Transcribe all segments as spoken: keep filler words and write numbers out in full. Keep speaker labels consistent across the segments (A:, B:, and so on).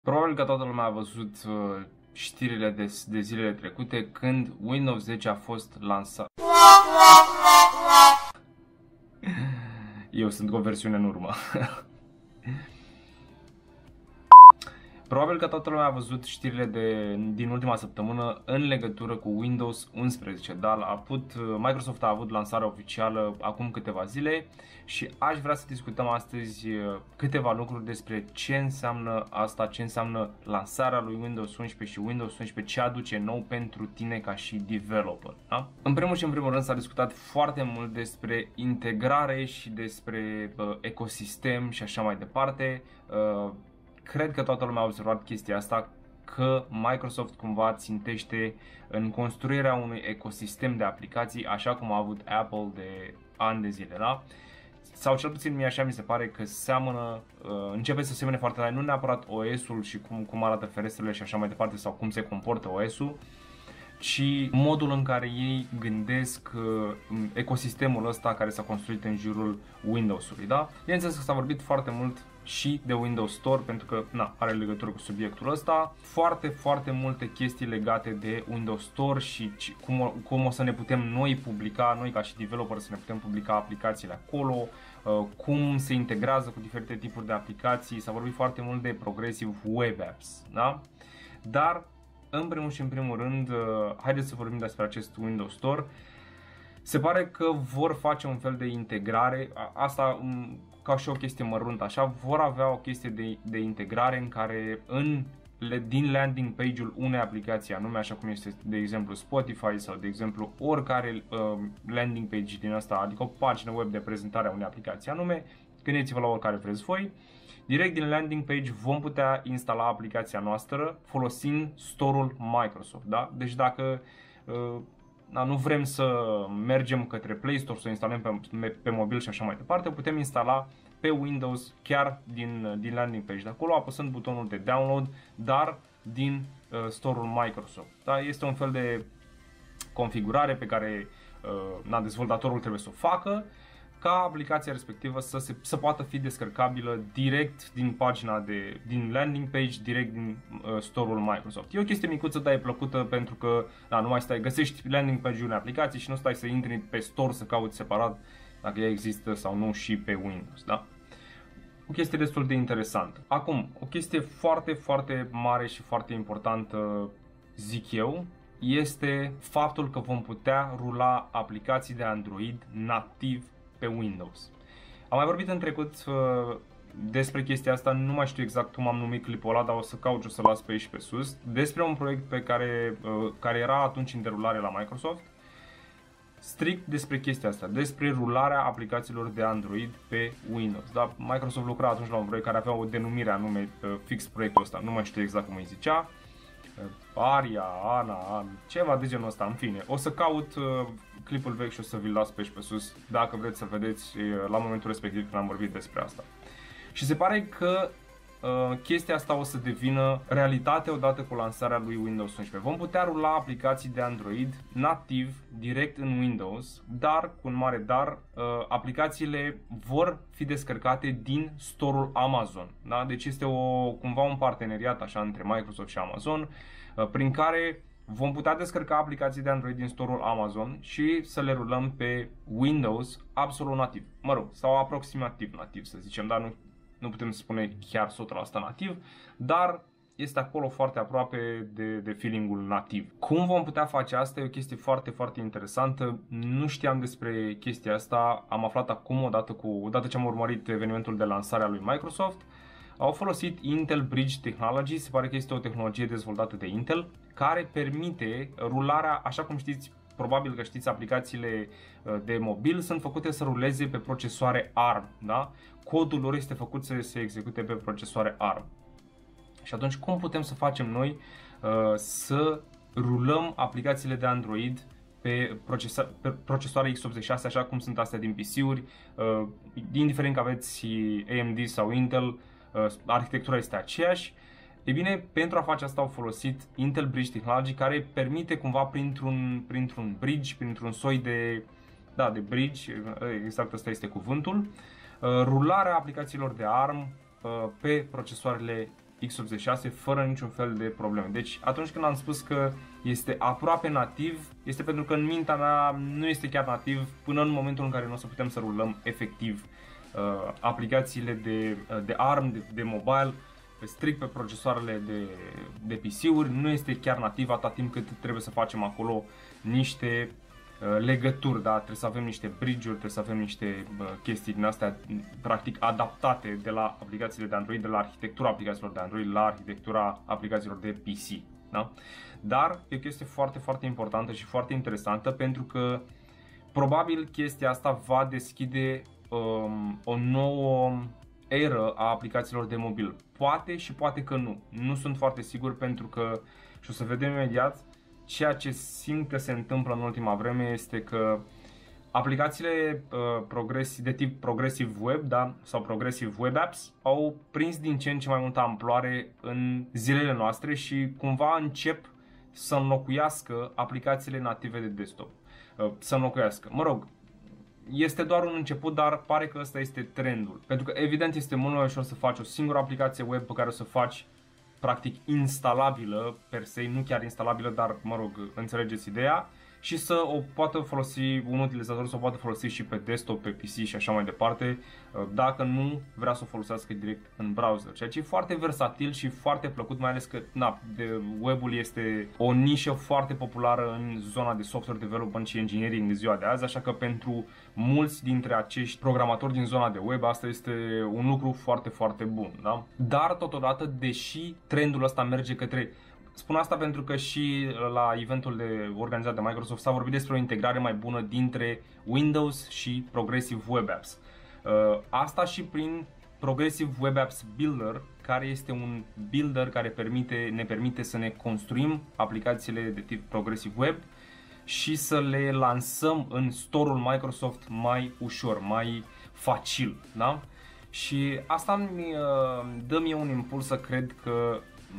A: Probabil că toată lumea a văzut uh, știrile de, de zilele trecute când Windows zece a fost lansat. Eu sunt cu o versiune în urmă. Probabil că toată lumea a văzut știrile de, din ultima săptămână în legătură cu Windows unsprezece, dar a avut, Microsoft a avut lansarea oficială acum câteva zile și aș vrea să discutăm astăzi câteva lucruri despre ce înseamnă asta, ce înseamnă lansarea lui Windows unsprezece și Windows unsprezece, ce aduce nou pentru tine ca și developer. Da? În primul și în primul rând s-a discutat foarte mult despre integrare și despre uh, ecosistem și așa mai departe. Uh, Cred că toată lumea a observat chestia asta, că Microsoft cumva țintește în construirea unui ecosistem de aplicații, așa cum a avut Apple de ani de zile, da? Sau cel puțin mie așa mi se pare că seamănă, începe să semene foarte tare, nu neapărat O S-ul și cum, cum arată ferestrele și așa mai departe sau cum se comportă O S-ul, ci modul în care ei gândesc ecosistemul ăsta care s-a construit în jurul Windows-ului, da? Bineînțeles că s-a vorbit foarte mult și de Windows Store, pentru că na, are legătură cu subiectul ăsta. Foarte, foarte multe chestii legate de Windows Store și cum o, cum o să ne putem noi publica, noi ca și developer să ne putem publica aplicațiile acolo, cum se integrează cu diferite tipuri de aplicații. S-a vorbit foarte mult de Progressive Web Apps, da? Dar în primul și în primul rând, haideți să vorbim despre acest Windows Store. Se pare că vor face un fel de integrare, asta ca și o chestie măruntă, așa, vor avea o chestie de, de integrare în care în, din landing page-ul unei aplicații anume, așa cum este de exemplu Spotify sau de exemplu oricare uh, landing page din asta, adică o pagină web de prezentare a unei aplicații anume, gândiți-vă la oricare vreți voi, direct din landing page vom putea instala aplicația noastră folosind store-ul Microsoft, da? Deci dacă uh, Da, nu vrem să mergem către Play Store, să instalăm pe, pe mobil și așa mai departe, putem instala pe Windows chiar din, din landing page de acolo, apăsând butonul de download, dar din uh, store-ul Microsoft. Da? Este un fel de configurare pe care uh, na, dezvoltatorul trebuie să o facă, ca aplicația respectivă să, se, să poată fi descărcabilă direct din pagina de, din landing page, direct din uh, store-ul Microsoft. E o chestie micuță, dar e plăcută pentru că da, nu mai stai, găsești landing page-ul unei aplicații și nu stai să intri pe store să cauți separat dacă ea există sau nu și pe Windows. Da? O chestie destul de interesantă. Acum, o chestie foarte, foarte mare și foarte importantă, zic eu, este faptul că vom putea rula aplicații de Android nativ pe Windows. Am mai vorbit în trecut uh, despre chestia asta, nu mai știu exact cum am numit clipul ăla, dar o să caut și o să las pe aici pe sus, despre un proiect pe care, uh, care era atunci în derulare la Microsoft, strict despre chestia asta, despre rularea aplicațiilor de Android pe Windows. Da? Microsoft lucra atunci la un proiect care avea o denumire anume uh, fix proiectul ăsta, nu mai știu exact cum îi zicea, Aria, Ana, ceva de genul ăsta, în fine. O să caut uh, clipul vechi și o să vi-l las pe aici pe sus, dacă vreți să vedeți uh, la momentul respectiv când am vorbit despre asta. Și se pare că uh, chestia asta o să devină realitate odată cu lansarea lui Windows unsprezece. Vom putea rula aplicații de Android nativ, direct în Windows, dar, cu un mare dar, uh, aplicațiile vor fi descărcate din store-ul Amazon. Da? Deci este o, cumva un parteneriat așa între Microsoft și Amazon, uh, prin care vom putea descărca aplicații de Android din store-ul Amazon și să le rulăm pe Windows absolut nativ. Mă rog, sau aproximativ nativ, să zicem, dar nu, nu putem spune chiar o sută la sută nativ, dar este acolo foarte aproape de, de feeling-ul nativ. Cum vom putea face asta? E o chestie foarte, foarte interesantă. Nu știam despre chestia asta, am aflat acum, odată, cu, odată ce am urmărit evenimentul de lansare a lui Microsoft. Au folosit Intel Bridge Technology, se pare că este o tehnologie dezvoltată de Intel, care permite rularea, așa cum știți, probabil că știți, aplicațiile de mobil sunt făcute să ruleze pe procesoare ARM, da? Codul lor este făcut să se execute pe procesoare ARM. Și atunci cum putem să facem noi uh, să rulăm aplicațiile de Android pe, procesa pe procesoare x optzeci și șase, așa cum sunt astea din P C-uri, uh, indiferent că aveți A M D sau Intel, uh, arhitectura este aceeași. E bine, pentru a face asta au folosit Intel Bridge Technology, care permite cumva printr-un printr-un bridge, printr-un soi de, da, de bridge, exact ăsta este cuvântul, uh, rularea aplicațiilor de ARM uh, pe procesoarele x optzeci și șase fără niciun fel de probleme. Deci atunci când am spus că este aproape nativ, este pentru că în mintea mea nu este chiar nativ până în momentul în care nu o să putem să rulăm efectiv uh, aplicațiile de, uh, de ARM, de, de mobile, strict pe procesoarele de, de P C-uri. Nu este chiar nativ atât timp cât trebuie să facem acolo niște legături, da? Trebuie să avem niște bridge-uri, trebuie să avem niște uh, chestii din astea practic adaptate de la aplicațiile de Android, de la arhitectura aplicațiilor de Android la arhitectura aplicațiilor de P C, da? Dar e o chestie foarte, foarte importantă și foarte interesantă, pentru că probabil chestia asta va deschide um, o nouă eră a aplicațiilor de mobil. Poate și poate că nu. Nu sunt foarte sigur, pentru că, și o să vedem imediat, ceea ce simt că se întâmplă în ultima vreme este că aplicațiile uh, de tip Progressive Web, da, sau Progressive Web Apps au prins din ce în ce mai multă amploare în zilele noastre și cumva încep să înlocuiască aplicațiile native de desktop. Uh, să înlocuiască. Mă rog, este doar un început, dar pare că ăsta este trendul. Pentru că evident este mult mai ușor să faci o singură aplicație web pe care o să faci practic instalabilă per se, nu chiar instalabilă, dar mă rog, înțelegeți ideea, și să o poată folosi un utilizator, să o poată folosi și pe desktop, pe P C și așa mai departe, dacă nu vrea să o folosească direct în browser. Ceea ce e foarte versatil și foarte plăcut, mai ales că na, de web-ul este o nișă foarte populară în zona de software development și engineering de ziua de azi, așa că pentru mulți dintre acești programatori din zona de web asta este un lucru foarte, foarte bun, da? Dar totodată, deși trendul ăsta merge către... Spun asta pentru că și la eventul de organizat de Microsoft s-a vorbit despre o integrare mai bună dintre Windows și Progressive Web Apps. Asta și prin Progressive Web Apps Builder, care este un builder care permite, ne permite să ne construim aplicațiile de tip Progressive Web și să le lansăm în store-ul Microsoft mai ușor, mai facil, da? Și asta îmi dă mie un impuls să cred că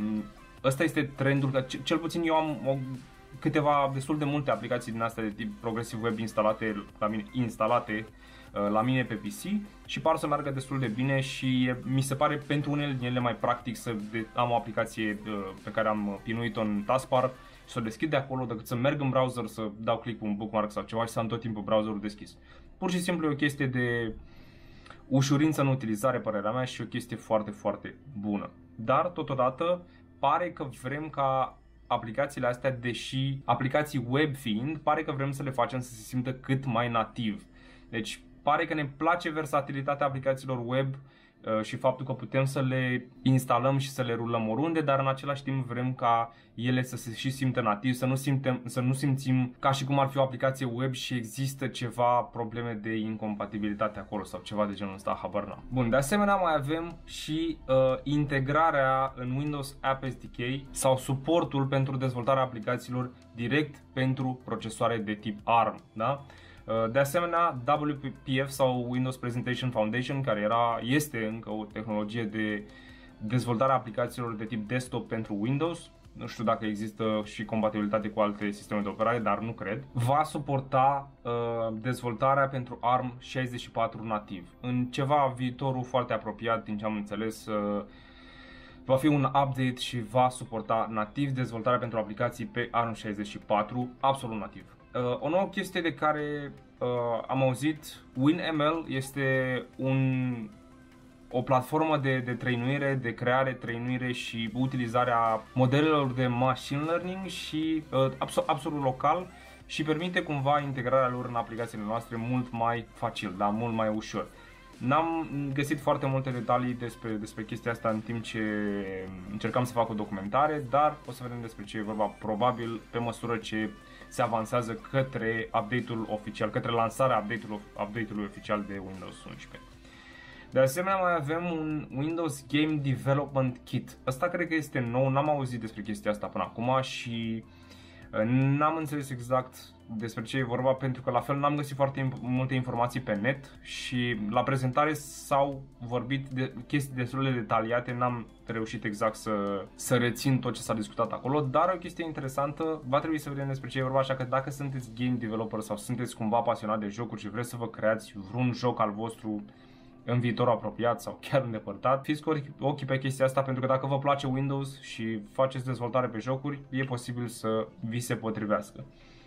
A: ăsta este trendul, că cel puțin eu am o, câteva, destul de multe aplicații din astea de tip Progressive Web instalate la mine, instalate la mine pe P C și par să meargă destul de bine și mi se pare pentru unele din ele mai practic să am o aplicație pe care am pinuit-o în taskbar și să o deschid de acolo decât să merg în browser, să dau click pe un bookmark sau ceva și să am tot timpul browserul deschis. Pur și simplu e o chestie de ușurință în utilizare, părerea mea, și o chestie foarte, foarte bună. Dar totodată pare că vrem ca aplicațiile astea, deși aplicații web fiind, pare că vrem să le facem să se simtă cât mai nativ. Deci pare că ne place versatilitatea aplicațiilor web și faptul că putem să le instalăm și să le rulăm oriunde, dar în același timp vrem ca ele să se și simtă nativ, să nu, simtem, să nu simțim ca și cum ar fi o aplicație web și există ceva probleme de incompatibilitate acolo sau ceva de genul ăsta, habar n-am. Bun, de asemenea mai avem și uh, integrarea în Windows App S D K sau suportul pentru dezvoltarea aplicațiilor direct pentru procesoare de tip ARM, da? De asemenea, W P F sau Windows Presentation Foundation, care era, este încă o tehnologie de dezvoltare a aplicațiilor de tip desktop pentru Windows, nu știu dacă există și compatibilitate cu alte sisteme de operare, dar nu cred, va suporta uh, dezvoltarea pentru ARM șaizeci și patru nativ. În ceva viitorul foarte apropiat, din ce am înțeles, uh, va fi un update și va suporta nativ dezvoltarea pentru aplicații pe ARM șaizeci și patru, absolut nativ. Uh, o nouă chestie de care uh, am auzit, WinML este un, o platformă de, de trainuire, de creare, trainuire și utilizarea modelelor de machine learning și uh, absolut, absolut local și permite cumva integrarea lor în aplicațiile noastre mult mai facil, da, mult mai ușor. N-am găsit foarte multe detalii despre, despre chestia asta în timp ce încercam să fac o documentare, dar o să vedem despre ce e vorba probabil pe măsură ce se avansează către update-ul oficial, către lansarea update-ului update oficial de Windows unsprezece. De asemenea mai avem un Windows Game Development Kit. Asta cred că este nou, n-am auzit despre chestia asta până acum și n-am înțeles exact despre ce e vorba, pentru că la fel n-am găsit foarte multe informații pe net și la prezentare s-au vorbit de chestii destul de detaliate, n-am reușit exact să, să rețin tot ce s-a discutat acolo, dar o chestie interesantă, va trebui să vedem despre ce e vorba, așa că dacă sunteți game developer sau sunteți cumva pasionat de jocuri și vreți să vă creați vreun joc al vostru în viitorul apropiat sau chiar îndepărtat. Fiți cu ochii pe chestia asta, pentru că dacă vă place Windows și faceți dezvoltare pe jocuri, e posibil să vi se potrivească.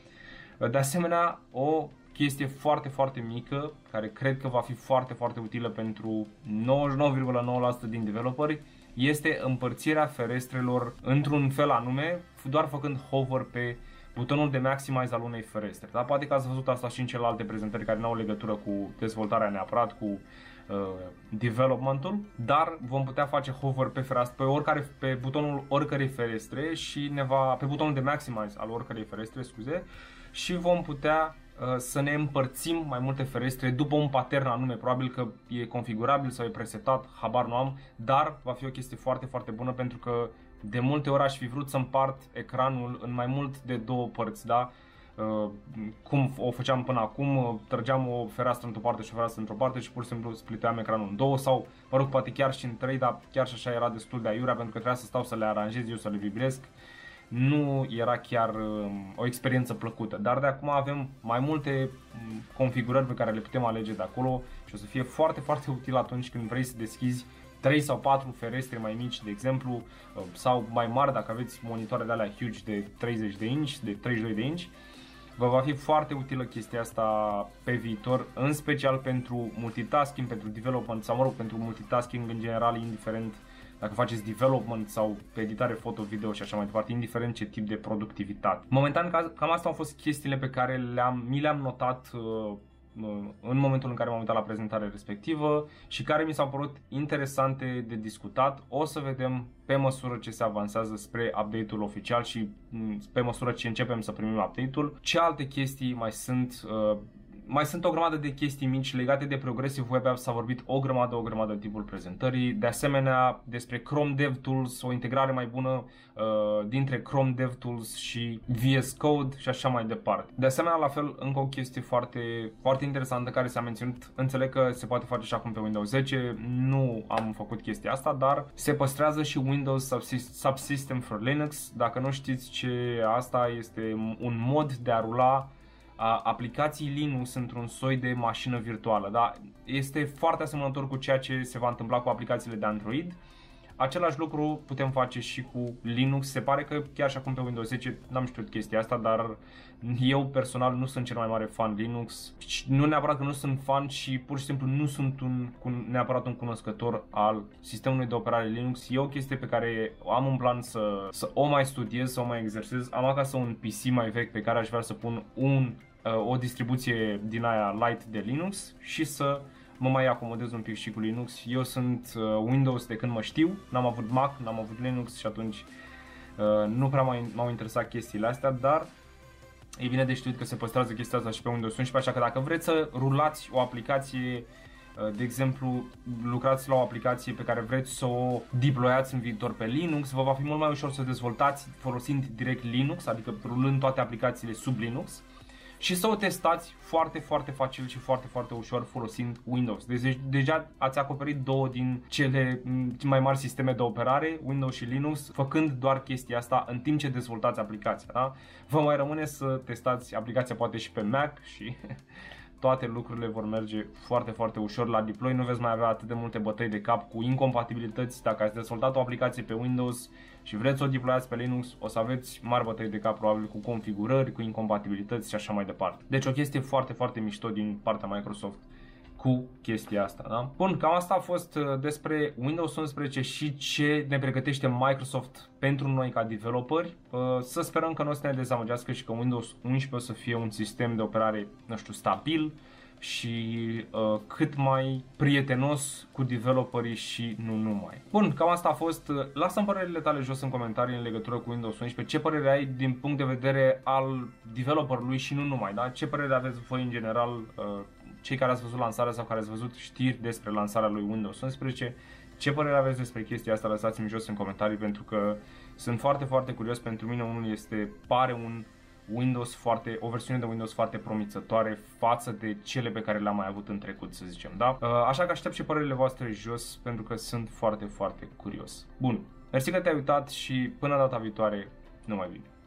A: De asemenea, o chestie foarte, foarte mică, care cred că va fi foarte, foarte utilă pentru nouăzeci și nouă virgulă nouă la sută din developeri, este împărțirea ferestrelor într-un fel anume, doar făcând hover pe butonul de maximize al unei ferestre. Da? Poate că ați văzut asta și în celelalte prezentări care nu au legătură cu dezvoltarea neapărat, cu uh, developmentul, dar vom putea face hover pe fereastră, pe, oricare, pe butonul oricărei ferestre și ne va, pe butonul de maximize al oricărei ferestre, scuze, și vom putea uh, să ne împărțim mai multe ferestre după un pattern anume. Probabil că e configurabil sau e presetat, habar nu am, dar va fi o chestie foarte, foarte bună, pentru că de multe ori aș fi vrut să împart ecranul în mai mult de două părți, da? Uh, cum o făceam până acum, trăgeam o fereastră într-o parte și o fereastră într-o parte și pur și simplu spliteam ecranul în două, sau, mă rog, poate chiar și în trei, dar chiar și așa era destul de aiurea, pentru că trebuia să stau să le aranjez eu, să le biblesc. Nu era chiar uh, o experiență plăcută, dar de acum avem mai multe configurări pe care le putem alege de acolo și o să fie foarte, foarte util atunci când vrei să deschizi trei sau patru ferestre mai mici, de exemplu, sau mai mari dacă aveți monitoare de alea huge de treizeci de inch, de treizeci și doi de inch. Vă va fi foarte utilă chestia asta pe viitor, în special pentru multitasking, pentru development sau, mă rog, pentru multitasking în general, indiferent dacă faceți development sau editare foto, video și așa mai departe, indiferent ce tip de productivitate. Momentan cam astea au fost chestiile pe care le-am, mi le-am notat uh, în momentul în care m-am uitat la prezentarea respectivă și care mi s-au părut interesante de discutat. O să vedem pe măsură ce se avansează spre update-ul oficial și pe măsură ce începem să primim update-ul, ce alte chestii mai sunt. Uh, Mai sunt o grămadă de chestii mici legate de Progressive Web Apps, s-a vorbit o grămadă, o grămadă în timpul prezentării. De asemenea, despre Chrome DevTools, o integrare mai bună uh, dintre Chrome DevTools și V S Code și așa mai departe. De asemenea, la fel, încă o chestie foarte, foarte interesantă care s-a menționat. Înțeleg că se poate face și acum pe Windows zece, nu am făcut chestia asta, dar se păstrează și Windows Subsystem for Linux. Dacă nu știți ce asta este, un mod de a rula aplicații Linux într-un soi de mașină virtuală, da? Este foarte asemănător cu ceea ce se va întâmpla cu aplicațiile de Android. Același lucru putem face și cu Linux. Se pare că chiar și acum pe Windows zece n-am știut chestia asta, dar eu personal nu sunt cel mai mare fan Linux. Nu neapărat că nu sunt fan, și pur și simplu nu sunt un, neapărat un cunoscător al sistemului de operare Linux. E o chestie pe care am în plan să, să o mai studiez, să o mai exersez. Am acasă un P C mai vechi pe care aș vrea să pun un, o distribuție din aia light de Linux și să mă mai acomodez un pic și cu Linux. Eu sunt uh, Windows de când mă știu, n-am avut Mac, n-am avut Linux și atunci uh, nu prea m-au interesat chestiile astea, dar e bine de știut că se păstrează chestia asta și pe Windows unsprezece, așa că dacă vreți să rulați o aplicație, uh, de exemplu, lucrați la o aplicație pe care vreți să o deployați în viitor pe Linux, vă va fi mult mai ușor să dezvoltați folosind direct Linux, adică rulând toate aplicațiile sub Linux, și să o testați foarte, foarte facil și foarte, foarte ușor folosind Windows. Deci deja ați acoperit două din cele mai mari sisteme de operare, Windows și Linux, făcând doar chestia asta în timp ce dezvoltați aplicația. Da? Vă mai rămâne să testați aplicația poate și pe Mac și toate lucrurile vor merge foarte, foarte ușor la deploy. Nu veți mai avea atât de multe bătăi de cap cu incompatibilități. Dacă ați dezvoltat o aplicație pe Windows și vreți să o deployați pe Linux, o să aveți mari bătăi de cap probabil cu configurări, cu incompatibilități și așa mai departe. Deci o chestie foarte, foarte mișto din partea Microsoft cu chestia asta, da? Bun, cam asta a fost despre Windows unsprezece și ce ne pregătește Microsoft pentru noi ca developeri. Să sperăm că nu o să ne dezamăgească și că Windows unsprezece o să fie un sistem de operare, nu știu, stabil și uh, cât mai prietenos cu developerii și nu numai. Bun, cam asta a fost. Lasă-mi părerile tale jos în comentarii în legătură cu Windows unsprezece. Ce părere ai din punct de vedere al developerului și nu numai, da? Ce părere aveți voi în general, uh, cei care ați văzut lansarea sau care ați văzut știri despre lansarea lui Windows unsprezece? Ce părere aveți despre chestia asta? Lăsați-mi jos în comentarii, pentru că sunt foarte, foarte curios. Pentru mine unul este, pare un Windows foarte, o versiune de Windows foarte promițătoare față de cele pe care le-am mai avut în trecut, să zicem, da? Așa că aștept și părerile voastre jos, pentru că sunt foarte, foarte curios. Bun, mersi că te-ai uitat și până data viitoare, numai bine!